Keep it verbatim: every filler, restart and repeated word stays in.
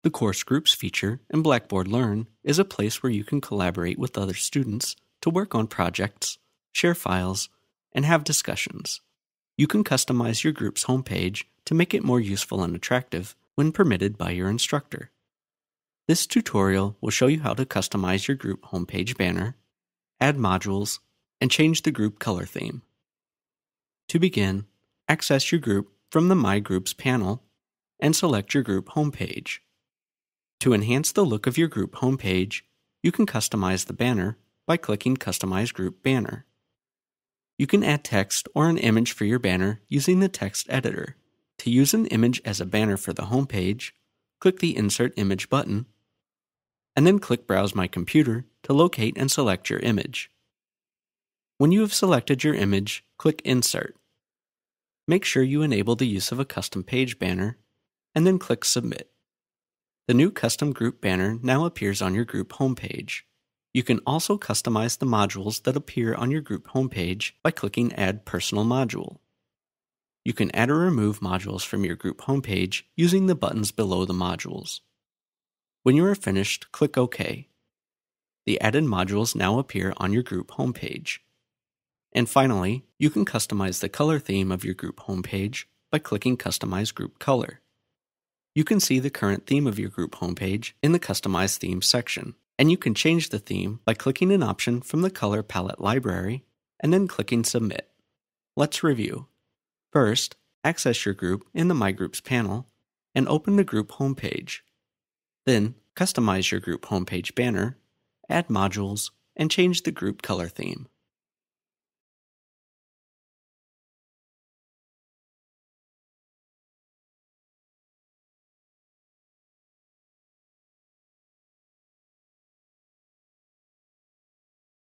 The Course Groups feature in Blackboard Learn is a place where you can collaborate with other students to work on projects, share files, and have discussions. You can customize your group's homepage to make it more useful and attractive when permitted by your instructor. This tutorial will show you how to customize your group homepage banner, add modules, and change the group color theme. To begin, access your group from the My Groups panel and select your group homepage. To enhance the look of your group homepage, you can customize the banner by clicking Customize Group Banner. You can add text or an image for your banner using the text editor. To use an image as a banner for the homepage, click the Insert Image button, and then click Browse My Computer to locate and select your image. When you have selected your image, click Insert. Make sure you enable the use of a custom page banner, and then click Submit. The new custom group banner now appears on your group homepage. You can also customize the modules that appear on your group homepage by clicking Add Personal Module. You can add or remove modules from your group homepage using the buttons below the modules. When you are finished, click OK. The added modules now appear on your group homepage. And finally, you can customize the color theme of your group homepage by clicking Customize Group Color. You can see the current theme of your group homepage in the Customize Themes section, and you can change the theme by clicking an option from the Color Palette library and then clicking Submit. Let's review. First, access your group in the My Groups panel and open the group homepage. Then, customize your group homepage banner, add modules, and change the group color theme.